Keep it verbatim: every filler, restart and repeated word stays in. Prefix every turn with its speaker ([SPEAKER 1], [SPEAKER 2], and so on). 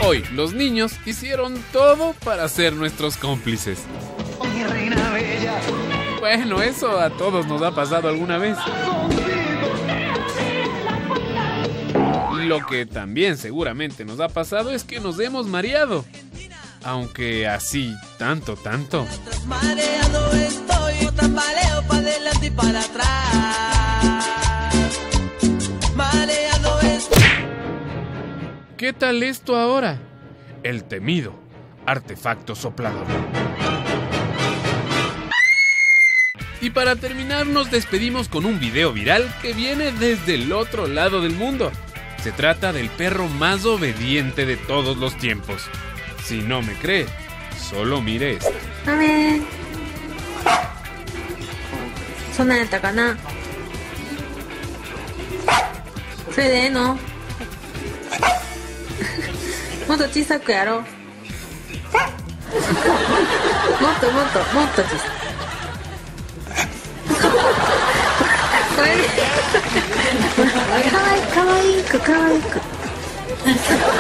[SPEAKER 1] Hoy, los niños hicieron todo para ser nuestros cómplices.
[SPEAKER 2] Mi reina bella.
[SPEAKER 1] Bueno, eso a todos nos ha pasado alguna vez. Lo que también seguramente nos ha pasado es que nos hemos mareado. Aunque así, tanto, tanto.
[SPEAKER 3] Mareado estoy, tambaleo para adelante y para atrás. Mareado estoy.
[SPEAKER 1] ¿Qué tal esto ahora? El temido artefacto soplador. Y para terminar nos despedimos con un video viral que viene desde el otro lado del mundo. Se trata del perro más obediente de todos los tiempos. Si no me cree, solo mire esto.
[SPEAKER 4] ダメ。そんなんやったかな。それでええの？もっと小さくやろう。もっともっともっと小さく。これでかわいいかわいくかわいく。